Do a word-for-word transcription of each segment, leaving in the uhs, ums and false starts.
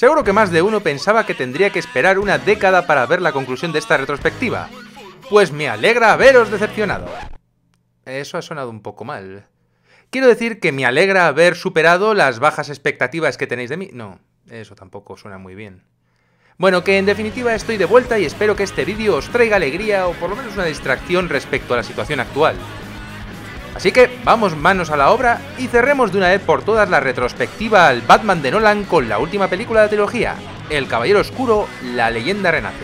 Seguro que más de uno pensaba que tendría que esperar una década para ver la conclusión de esta retrospectiva. Pues me alegra haberos decepcionado. Eso ha sonado un poco mal. Quiero decir que me alegra haber superado las bajas expectativas que tenéis de mí. No, eso tampoco suena muy bien. Bueno, que en definitiva estoy de vuelta y espero que este vídeo os traiga alegría o por lo menos una distracción respecto a la situación actual. Así que vamos manos a la obra y cerremos de una vez por todas la retrospectiva al Batman de Nolan con la última película de la trilogía, El Caballero Oscuro, La Leyenda Renace.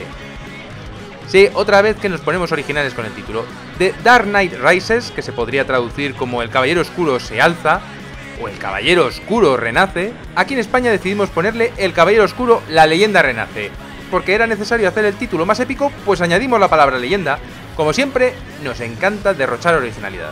Sí, otra vez que nos ponemos originales con el título. The Dark Knight Rises, que se podría traducir como El Caballero Oscuro se alza, o El Caballero Oscuro renace, aquí en España decidimos ponerle El Caballero Oscuro, La Leyenda Renace. Porque era necesario hacer el título más épico, pues añadimos la palabra leyenda. Como siempre, nos encanta derrochar originalidad.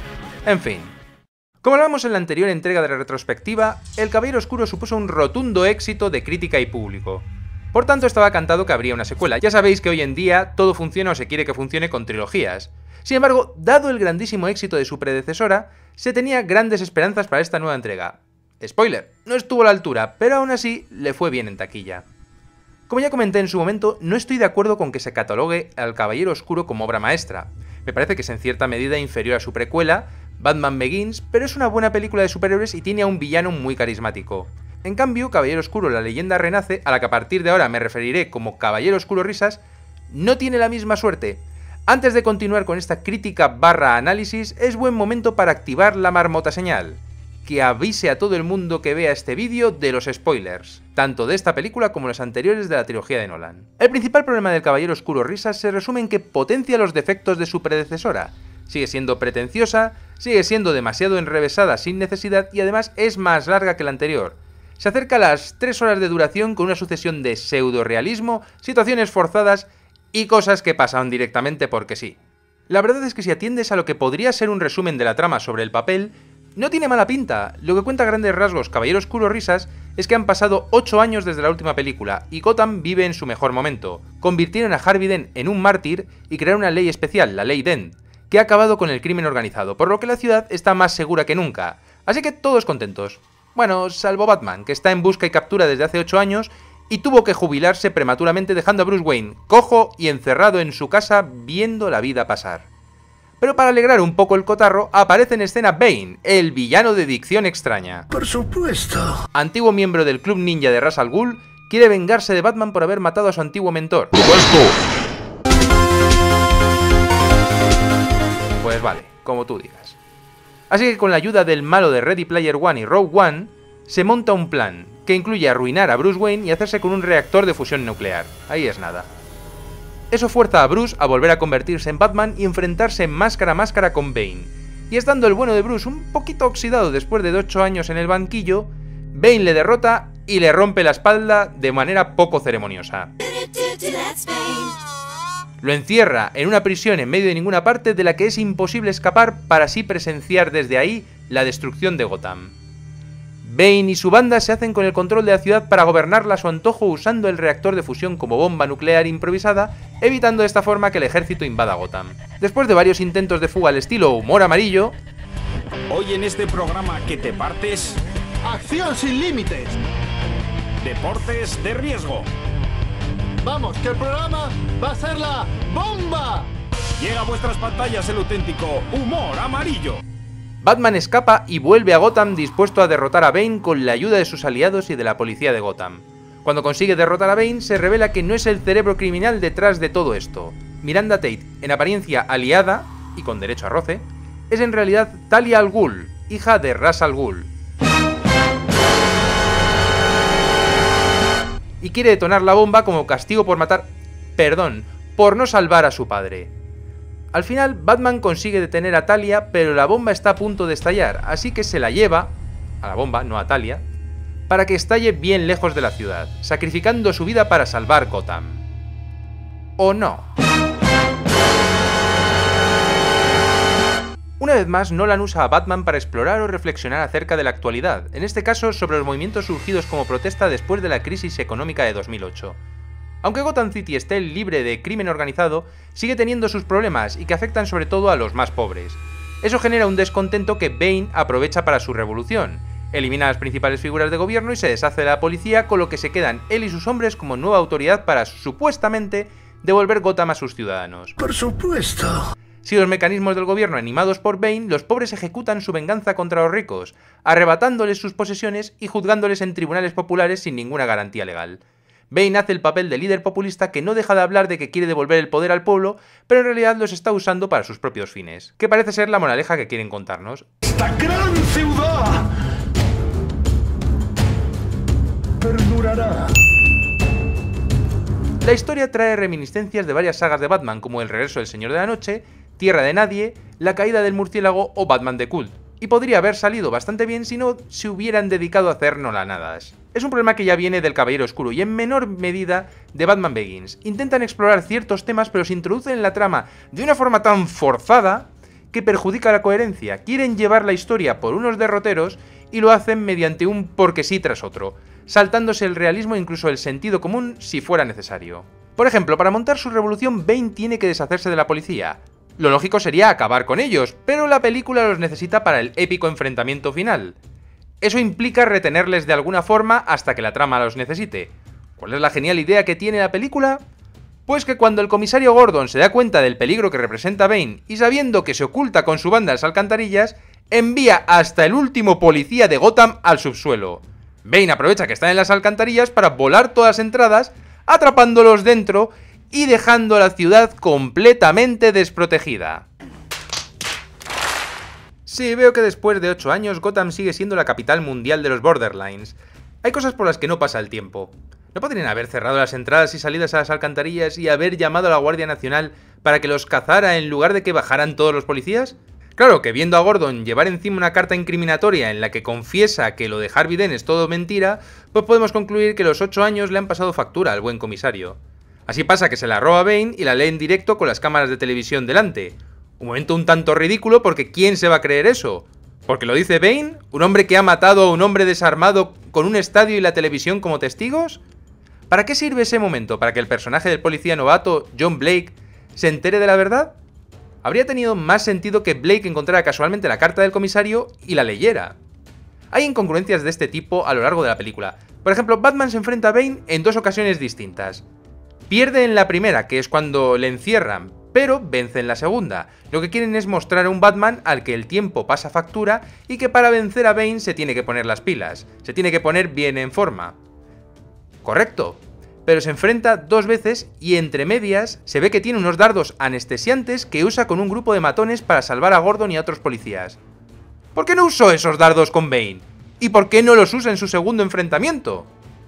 En fin. Como hablamos en la anterior entrega de la retrospectiva, El Caballero Oscuro supuso un rotundo éxito de crítica y público. Por tanto, estaba cantado que habría una secuela. Ya sabéis que hoy en día todo funciona o se quiere que funcione con trilogías. Sin embargo, dado el grandísimo éxito de su predecesora, se tenía grandes esperanzas para esta nueva entrega. Spoiler, no estuvo a la altura, pero aún así le fue bien en taquilla. Como ya comenté en su momento, no estoy de acuerdo con que se catalogue al Caballero Oscuro como obra maestra. Me parece que es en cierta medida inferior a su precuela, Batman Begins, pero es una buena película de superhéroes y tiene a un villano muy carismático. En cambio, Caballero Oscuro, La Leyenda Renace, a la que a partir de ahora me referiré como Caballero Oscuro Risas, no tiene la misma suerte. Antes de continuar con esta crítica barra análisis, es buen momento para activar la marmota señal, que avise a todo el mundo que vea este vídeo de los spoilers, tanto de esta película como las anteriores de la trilogía de Nolan. El principal problema del Caballero Oscuro Risas se resume en que potencia los defectos de su predecesora. Sigue siendo pretenciosa, sigue siendo demasiado enrevesada sin necesidad y además es más larga que la anterior. Se acerca a las tres horas de duración con una sucesión de pseudo-realismo, situaciones forzadas y cosas que pasan directamente porque sí. La verdad es que si atiendes a lo que podría ser un resumen de la trama sobre el papel, no tiene mala pinta. Lo que cuenta a grandes rasgos Caballero Oscuro Risas es que han pasado ocho años desde la última película y Gotham vive en su mejor momento. Convirtieron a Harvey Dent en un mártir y crearon una ley especial, la Ley Dent, que ha acabado con el crimen organizado, por lo que la ciudad está más segura que nunca. Así que todos contentos. Bueno, salvo Batman, que está en busca y captura desde hace ocho años y tuvo que jubilarse prematuramente dejando a Bruce Wayne cojo y encerrado en su casa viendo la vida pasar. Pero para alegrar un poco el cotarro, aparece en escena Bane, el villano de dicción extraña. Por supuesto. Antiguo miembro del Club Ninja de Ra's al Ghul, quiere vengarse de Batman por haber matado a su antiguo mentor. Pues vale, como tú digas. Así que con la ayuda del malo de Ready Player One y Rogue One, se monta un plan, que incluye arruinar a Bruce Wayne y hacerse con un reactor de fusión nuclear. Ahí es nada. Eso fuerza a Bruce a volver a convertirse en Batman y enfrentarse máscara a máscara con Bane. Y estando el bueno de Bruce un poquito oxidado después de ocho años en el banquillo, Bane le derrota y le rompe la espalda de manera poco ceremoniosa. Lo encierra en una prisión en medio de ninguna parte de la que es imposible escapar para así presenciar desde ahí la destrucción de Gotham. Bane y su banda se hacen con el control de la ciudad para gobernarla a su antojo usando el reactor de fusión como bomba nuclear improvisada, evitando de esta forma que el ejército invada Gotham. Después de varios intentos de fuga al estilo humor amarillo... Hoy en este programa que te partes... ¡Acción sin límites! Deportes de riesgo. ¡Vamos, que el programa va a ser la bomba! Llega a vuestras pantallas el auténtico humor amarillo. Batman escapa y vuelve a Gotham dispuesto a derrotar a Bane con la ayuda de sus aliados y de la policía de Gotham. Cuando consigue derrotar a Bane, se revela que no es el cerebro criminal detrás de todo esto. Miranda Tate, en apariencia aliada, y con derecho a roce, es en realidad Talia al Ghul, hija de Ra's al Ghul. Y quiere detonar la bomba como castigo por matar... Perdón, por no salvar a su padre. Al final, Batman consigue detener a Talia, pero la bomba está a punto de estallar, así que se la lleva, a la bomba, no a Talia, para que estalle bien lejos de la ciudad, sacrificando su vida para salvar Gotham. ¿O no? Una vez más, Nolan usa a Batman para explorar o reflexionar acerca de la actualidad, en este caso sobre los movimientos surgidos como protesta después de la crisis económica de dos mil ocho. Aunque Gotham City esté libre de crimen organizado, sigue teniendo sus problemas y que afectan sobre todo a los más pobres. Eso genera un descontento que Bane aprovecha para su revolución, Elimina a las principales figuras de gobierno y se deshace de la policía, con lo que se quedan él y sus hombres como nueva autoridad para, supuestamente, devolver Gotham a sus ciudadanos. Por supuesto. Si los mecanismos del gobierno animados por Bane, los pobres ejecutan su venganza contra los ricos, arrebatándoles sus posesiones y juzgándoles en tribunales populares sin ninguna garantía legal. Bane hace el papel de líder populista que no deja de hablar de que quiere devolver el poder al pueblo, pero en realidad los está usando para sus propios fines, que parece ser la moraleja que quieren contarnos. ¡Esta gran ciudad perdurará! La historia trae reminiscencias de varias sagas de Batman, como El regreso del Señor de la Noche, Tierra de Nadie, La caída del murciélago o Batman The Cult, y podría haber salido bastante bien si no se hubieran dedicado a hacer nolanadas. Es un problema que ya viene del Caballero Oscuro y en menor medida de Batman Begins. Intentan explorar ciertos temas pero se introducen en la trama de una forma tan forzada que perjudica la coherencia. Quieren llevar la historia por unos derroteros y lo hacen mediante un porque sí tras otro, saltándose el realismo e incluso el sentido común si fuera necesario. Por ejemplo, para montar su revolución, Bane tiene que deshacerse de la policía. Lo lógico sería acabar con ellos, pero la película los necesita para el épico enfrentamiento final. Eso implica retenerles de alguna forma hasta que la trama los necesite. ¿Cuál es la genial idea que tiene la película? Pues que cuando el comisario Gordon se da cuenta del peligro que representa Bane y sabiendo que se oculta con su banda en las alcantarillas, envía hasta el último policía de Gotham al subsuelo. Bane aprovecha que están en las alcantarillas para volar todas las entradas, atrapándolos dentro y dejando la ciudad completamente desprotegida. Sí, veo que después de ocho años Gotham sigue siendo la capital mundial de los Borderlands. Hay cosas por las que no pasa el tiempo. ¿No podrían haber cerrado las entradas y salidas a las alcantarillas y haber llamado a la Guardia Nacional para que los cazara en lugar de que bajaran todos los policías? Claro que viendo a Gordon llevar encima una carta incriminatoria en la que confiesa que lo de Harvey Dent es todo mentira, pues podemos concluir que los ocho años le han pasado factura al buen comisario. Así pasa que se la roba Bane y la lee en directo con las cámaras de televisión delante. Un momento un tanto ridículo porque ¿quién se va a creer eso? ¿Porque lo dice Bane? ¿Un hombre que ha matado a un hombre desarmado con un estadio y la televisión como testigos? ¿Para qué sirve ese momento? ¿Para que el personaje del policía novato, John Blake, se entere de la verdad? Habría tenido más sentido que Blake encontrara casualmente la carta del comisario y la leyera. Hay incongruencias de este tipo a lo largo de la película. Por ejemplo, Batman se enfrenta a Bane en dos ocasiones distintas. Pierde en la primera, que es cuando le encierran, pero vence en la segunda. Lo que quieren es mostrar a un Batman al que el tiempo pasa factura y que para vencer a Bane se tiene que poner las pilas, se tiene que poner bien en forma. Correcto, pero se enfrenta dos veces y entre medias se ve que tiene unos dardos anestesiantes que usa con un grupo de matones para salvar a Gordon y a otros policías. ¿Por qué no usó esos dardos con Bane? ¿Y por qué no los usa en su segundo enfrentamiento?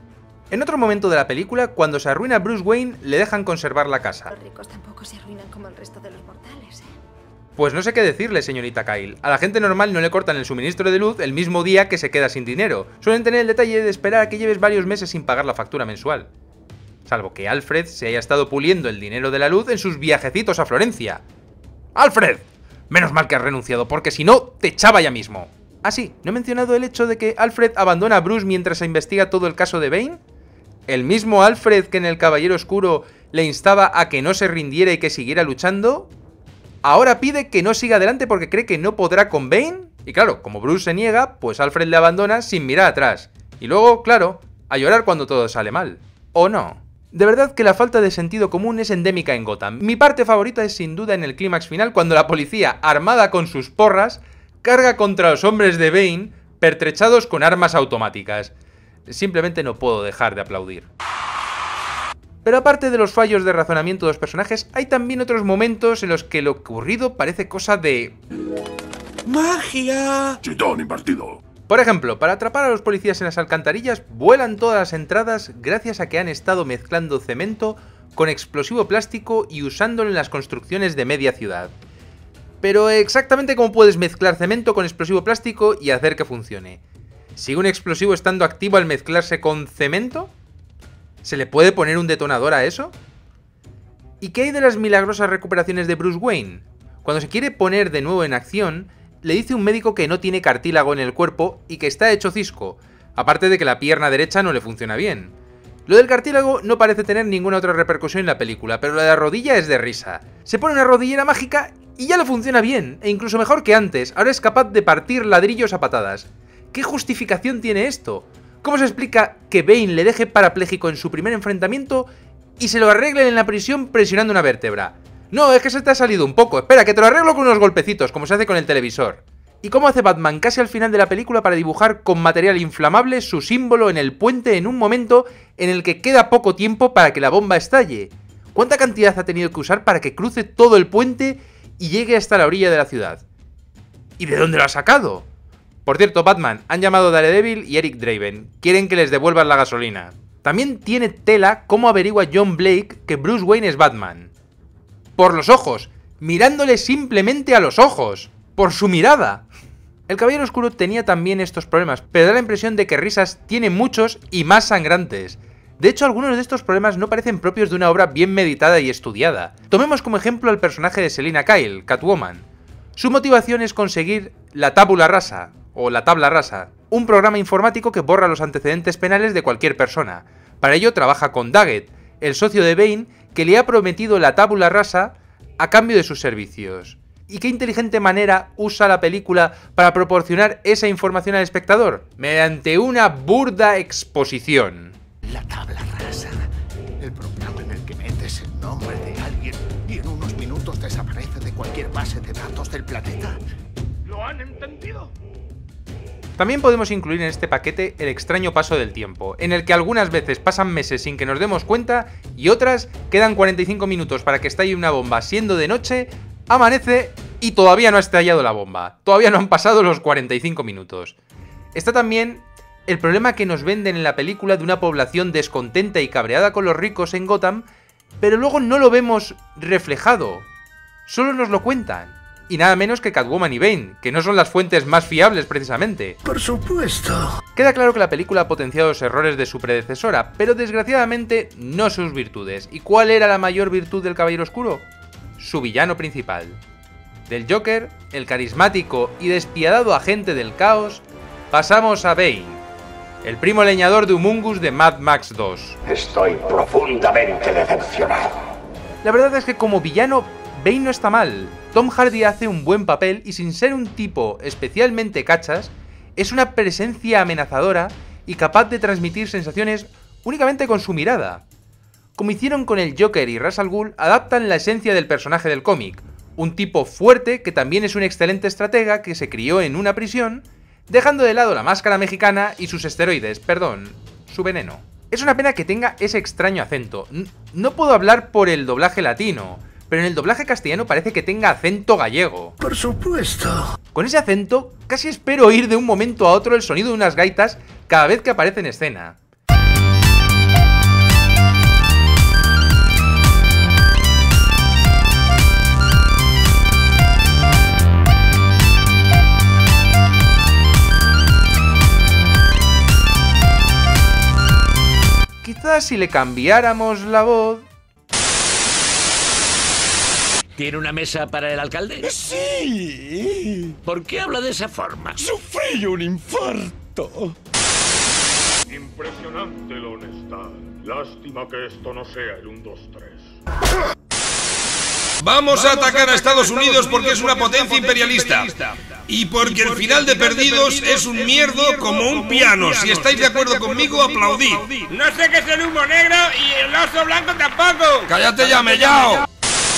En otro momento de la película, cuando se arruina Bruce Wayne, le dejan conservar la casa. Los ricos tampoco se arruinan como el resto de los mortales, ¿eh? Pues no sé qué decirle, señorita Kyle. A la gente normal no le cortan el suministro de luz el mismo día que se queda sin dinero. Suelen tener el detalle de esperar a que lleves varios meses sin pagar la factura mensual. Salvo que Alfred se haya estado puliendo el dinero de la luz en sus viajecitos a Florencia. ¡Alfred! Menos mal que has renunciado, porque si no, te echaba ya mismo. Ah, sí, ¿no he mencionado el hecho de que Alfred abandona a Bruce mientras se investiga todo el caso de Bane? ¿El mismo Alfred que en El Caballero Oscuro le instaba a que no se rindiera y que siguiera luchando? ¿Ahora pide que no siga adelante porque cree que no podrá con Bane? Y claro, como Bruce se niega, pues Alfred le abandona sin mirar atrás. Y luego, claro, a llorar cuando todo sale mal. ¿O no? De verdad que la falta de sentido común es endémica en Gotham. Mi parte favorita es sin duda en el clímax final cuando la policía, armada con sus porras, carga contra los hombres de Bane, pertrechados con armas automáticas. Simplemente no puedo dejar de aplaudir. Pero aparte de los fallos de razonamiento de los personajes, hay también otros momentos en los que lo ocurrido parece cosa de... ¡magia! Chitón invertido. Por ejemplo, para atrapar a los policías en las alcantarillas, vuelan todas las entradas gracias a que han estado mezclando cemento con explosivo plástico y usándolo en las construcciones de media ciudad. Pero exactamente cómo puedes mezclar cemento con explosivo plástico y hacer que funcione. ¿Sigue un explosivo estando activo al mezclarse con cemento? ¿Se le puede poner un detonador a eso? ¿Y qué hay de las milagrosas recuperaciones de Bruce Wayne? Cuando se quiere poner de nuevo en acción, le dice un médico que no tiene cartílago en el cuerpo y que está hecho cisco, aparte de que la pierna derecha no le funciona bien. Lo del cartílago no parece tener ninguna otra repercusión en la película, pero la de la rodilla es de risa. Se pone una rodillera mágica y ya le funciona bien, e incluso mejor que antes, ahora es capaz de partir ladrillos a patadas. ¿Qué justificación tiene esto? ¿Cómo se explica que Bane le deje parapléjico en su primer enfrentamiento y se lo arreglen en la prisión presionando una vértebra? No, es que se te ha salido un poco, espera, que te lo arreglo con unos golpecitos, como se hace con el televisor. ¿Y cómo hace Batman casi al final de la película para dibujar con material inflamable su símbolo en el puente en un momento en el que queda poco tiempo para que la bomba estalle? ¿Cuánta cantidad ha tenido que usar para que cruce todo el puente y llegue hasta la orilla de la ciudad? ¿Y de dónde lo ha sacado? Por cierto, Batman, han llamado a Daredevil y Eric Draven. Quieren que les devuelvan la gasolina. También tiene tela cómo averigua John Blake que Bruce Wayne es Batman. Por los ojos, mirándole simplemente a los ojos. Por su mirada. El Caballero Oscuro tenía también estos problemas, pero da la impresión de que risas tiene muchos y más sangrantes. De hecho, algunos de estos problemas no parecen propios de una obra bien meditada y estudiada. Tomemos como ejemplo al personaje de Selina Kyle, Catwoman. Su motivación es conseguir la tabula rasa, o la tabla rasa, un programa informático que borra los antecedentes penales de cualquier persona. Para ello trabaja con Daggett, el socio de Bane, que le ha prometido la tabula rasa a cambio de sus servicios. ¿Y qué inteligente manera usa la película para proporcionar esa información al espectador? Mediante una burda exposición. La tabla rasa, el programa en el que metes el nombre de alguien y en unos minutos desaparece de cualquier base de datos del planeta. ¿Lo han entendido? También podemos incluir en este paquete el extraño paso del tiempo, en el que algunas veces pasan meses sin que nos demos cuenta y otras quedan cuarenta y cinco minutos para que estalle una bomba siendo de noche, amanece y todavía no ha estallado la bomba. Todavía no han pasado los cuarenta y cinco minutos. Está también el problema que nos venden en la película de una población descontenta y cabreada con los ricos en Gotham, pero luego no lo vemos reflejado. Solo nos lo cuentan. Y nada menos que Catwoman y Bane, que no son las fuentes más fiables precisamente. Por supuesto. Queda claro que la película ha potenciado los errores de su predecesora, pero desgraciadamente no sus virtudes. ¿Y cuál era la mayor virtud del Caballero Oscuro? Su villano principal. Del Joker, el carismático y despiadado agente del caos, pasamos a Bane, el primo leñador de Humongous de Mad Max dos. Estoy profundamente decepcionado. La verdad es que como villano, Bane no está mal. Tom Hardy hace un buen papel y sin ser un tipo especialmente cachas, es una presencia amenazadora y capaz de transmitir sensaciones únicamente con su mirada. Como hicieron con el Joker y Ra's al Ghul, adaptan la esencia del personaje del cómic, un tipo fuerte que también es un excelente estratega que se crió en una prisión, dejando de lado la máscara mexicana y sus esteroides, perdón, su veneno. Es una pena que tenga ese extraño acento. No puedo hablar por el doblaje latino, pero en el doblaje castellano parece que tenga acento gallego. Por supuesto. Con ese acento, casi espero oír de un momento a otro el sonido de unas gaitas cada vez que aparece en escena. Quizás si le cambiáramos la voz... ¿Tiene una mesa para el alcalde? ¡Sí! ¿Por qué habla de esa forma? ¡Sufrí un infarto! Impresionante la honestidad. Lástima que esto no sea el uno, dos, tres. Vamos a atacar a Estados Unidos porque es una potencia imperialista. Y porque el final de Perdidos es un mierdo como un piano. Si estáis de acuerdo conmigo, aplaudid. No sé qué es el humo negro y el oso blanco tampoco. ¡Cállate ya, mellao!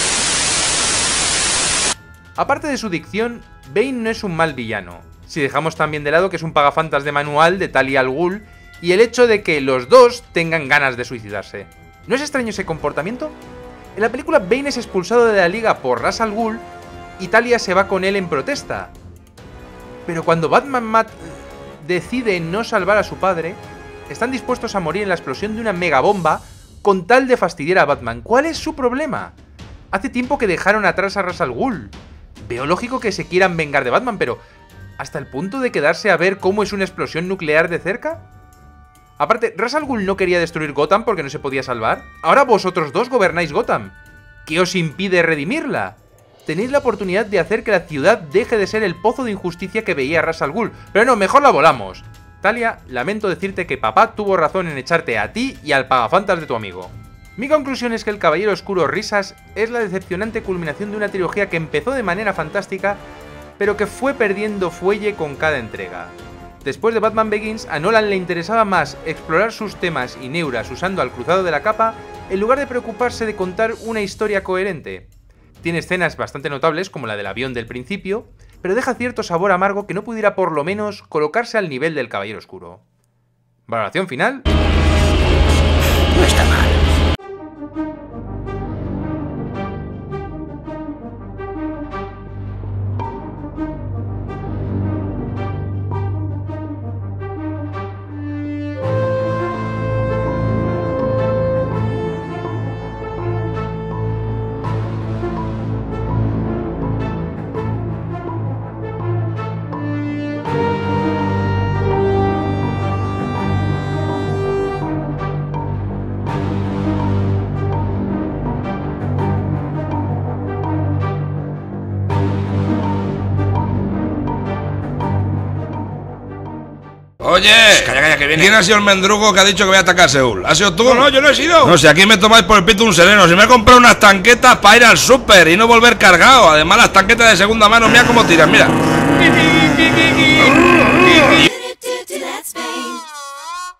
Aparte de su dicción, Bane no es un mal villano, si dejamos también de lado que es un pagafantas de manual de Talia al Ghul y el hecho de que los dos tengan ganas de suicidarse. ¿No es extraño ese comportamiento? En la película Bane es expulsado de la liga por Ra's al Ghul y Talia se va con él en protesta. Pero cuando Batman Matt decide no salvar a su padre, están dispuestos a morir en la explosión de una megabomba con tal de fastidiar a Batman. ¿Cuál es su problema? Hace tiempo que dejaron atrás a Ra's al Ghul. Veo lógico que se quieran vengar de Batman, pero ¿hasta el punto de quedarse a ver cómo es una explosión nuclear de cerca? Aparte, ¿Ra's al Ghul no quería destruir Gotham porque no se podía salvar? Ahora vosotros dos gobernáis Gotham. ¿Qué os impide redimirla? Tenéis la oportunidad de hacer que la ciudad deje de ser el pozo de injusticia que veía Ra's al Ghul. Pero no, mejor la volamos. Talia, lamento decirte que papá tuvo razón en echarte a ti y al pagafantas de tu amigo. Mi conclusión es que El Caballero Oscuro Risas es la decepcionante culminación de una trilogía que empezó de manera fantástica, pero que fue perdiendo fuelle con cada entrega. Después de Batman Begins, a Nolan le interesaba más explorar sus temas y neuras usando al Cruzado de la Capa, en lugar de preocuparse de contar una historia coherente. Tiene escenas bastante notables, como la del avión del principio, pero deja cierto sabor amargo que no pudiera por lo menos colocarse al nivel del Caballero Oscuro. Valoración final. No está mal. Oye, calla, calla, que viene. ¿Quién ha sido el mendrugo que ha dicho que voy a atacar Seúl? ¿Ha sido tú? No, no, yo no he sido. No, si aquí me tomáis por el pito un sereno. Si me he comprado unas tanquetas para ir al súper y no volver cargado. Además, las tanquetas de segunda mano, mira cómo tiran, mira.